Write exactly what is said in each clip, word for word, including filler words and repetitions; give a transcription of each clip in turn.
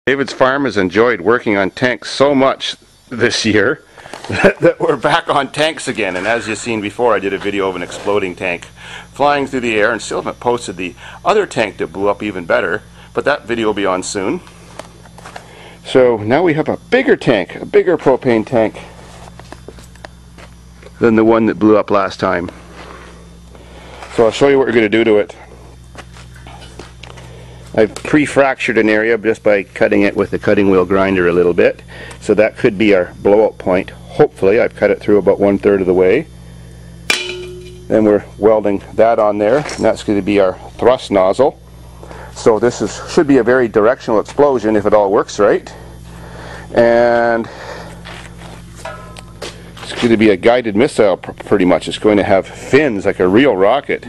David's Farm has enjoyed working on tanks so much this year that, that we're back on tanks again. And as you've seen before, I did a video of an exploding tank flying through the air, and still haven't posted the other tank that blew up even better, but that video will be on soon. So now we have a bigger tank, a bigger propane tank than the one that blew up last time. So I'll show you what we're going to do to it. I've pre-fractured an area just by cutting it with the cutting wheel grinder a little bit. So that could be our blowout point. Hopefully I've cut it through about one third of the way. Then we're welding that on there, and that's going to be our thrust nozzle. So this is should be a very directional explosion if it all works right. And it's going to be a guided missile pr pretty much. It's going to have fins like a real rocket.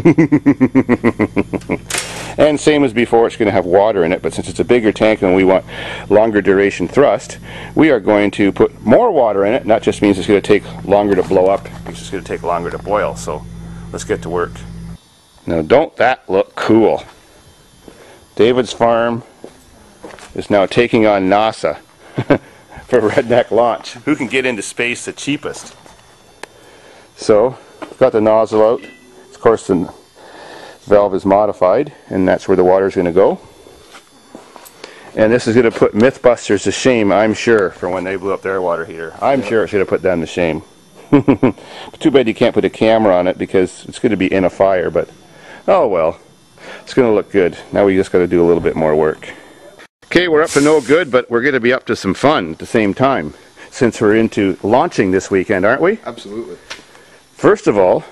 And same as before, it's going to have water in it, but since it's a bigger tank and we want longer duration thrust, we are going to put more water in it, and that just means it's going to take longer to blow up. It's just going to take longer to boil, so let's get to work. Now don't that look cool? David's Farm is now taking on NASA for redneck launch. Who can get into space the cheapest? So, got the nozzle out. Of course, the valve is modified, and that's where the water is going to go. And this is going to put Mythbusters to shame, I'm sure, for when they blew up their water heater. I'm yeah. sure it should have put them to shame. Too bad you can't put a camera on it because it's going to be in a fire, but oh well. It's going to look good. Now we just got to do a little bit more work. Okay, we're up to no good, but we're going to be up to some fun at the same time, since we're into launching this weekend, aren't we? Absolutely. First of all,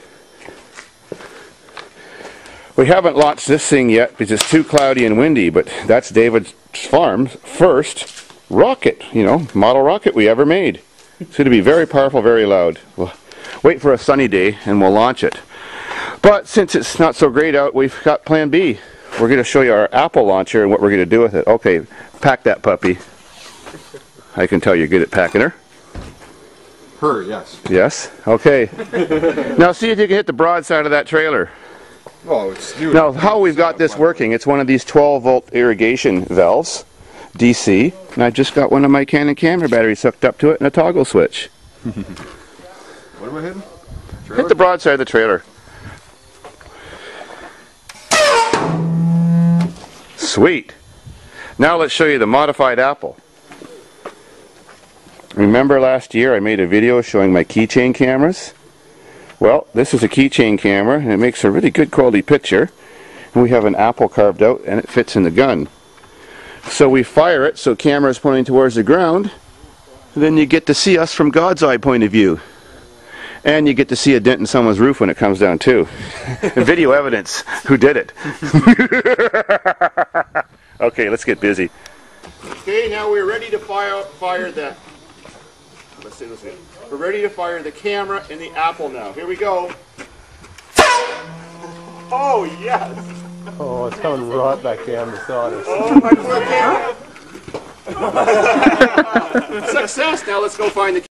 we haven't launched this thing yet because it's too cloudy and windy, but that's David's Farm's first rocket, you know, model rocket we ever made. It's going to be very powerful, very loud. We'll wait for a sunny day and we'll launch it. But since it's not so great out, we've got plan B. We're going to show you our Apple launcher and what we're going to do with it. Okay, pack that puppy. I can tell you're good at packing her. Her, yes. Yes? Okay. Now see if you can hit the broad side of that trailer. Oh, it's new. Now, how we've got this working, it's one of these twelve volt irrigation valves, D C, and I've just got one of my Canon camera batteries hooked up to it and a toggle switch. What am I hitting? Trailer? Hit the broad side of the trailer. Sweet. Now let's show you the modified Apple. Remember last year I made a video showing my keychain cameras? Well, this is a keychain camera, and it makes a really good quality picture. And we have an apple carved out, and it fits in the gun. So we fire it so camera is pointing towards the ground, and then you get to see us from God's eye point of view. And you get to see a dent in someone's roof when it comes down too. Video evidence. Who did it? Okay, let's get busy. Okay, now we're ready to fire, fire the... Let's see, let's see. We're ready to fire the camera and the Apple now. Here we go. Oh, yes! Oh, it's coming right back down the side of Oh, my poor camera! Success! Now let's go find the